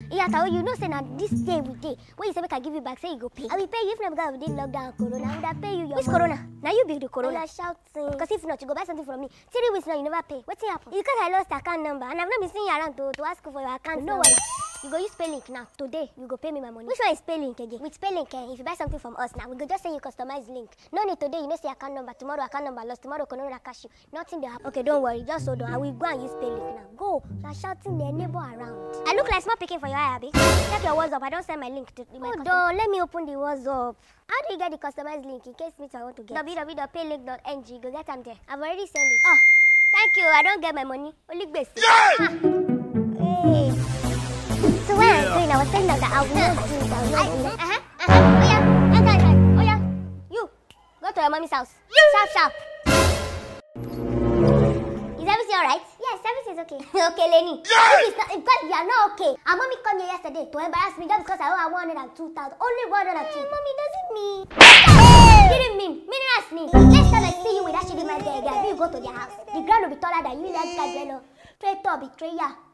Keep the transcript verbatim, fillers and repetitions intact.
Yeah, Tao, you know, say now this day we day. When you say make I give you back, say you go pay. I will pay you if not because we did lockdown corona. I would have pay you your Which money. Corona? Now you be the corona. You are shouting. Because if not, you go buy something from me. Three weeks now, you never pay. What's happened? Because I lost account number and I've not been seeing you around to, to ask you for your account. No one. You go use PayLink now. Today, you go pay me my money. Which one is PayLink again? With PayLink, eh, if you buy something from us now, we go just send you customized link. No need today, you know say account number. Tomorrow account number lost. Tomorrow corona cash you. Nothing will happen. Okay, don't worry. Just hold on. I will go and use PayLink now. Go. You are shouting their neighbor around. I look like small picking for your eye, Abby. Check your WhatsApp. I don't send my link to my Hold on. Let me open the WhatsApp. How do you get the customized link in case me I want to get? w w w dot paylink dot n g. Go get them there. I've already sent it. Oh, thank you. I don't get my money. Only basic. Ah. Hey. So when yeah. I'm doing, I was saying that I will not do it. I will not do it. Uh-huh. Uh-huh. Oh yeah. Enter, enter. Oh yeah. You. Go to your mommy's house. Sharp, sharp. Is everything alright? Yes, everything is okay. Okay, Lenny. Yes. If it's not, because you are not okay. And mommy called me yesterday to embarrass me just because I owe her one hundred two thousand. Only one hundred two. Hey, mommy doesn't mean. Hey. Didn't mean. Meaning as me. Next time I see you with that shitty man there again, you go to their house. The ground will be taller than you. That guy, you know. Traitor, betrayer.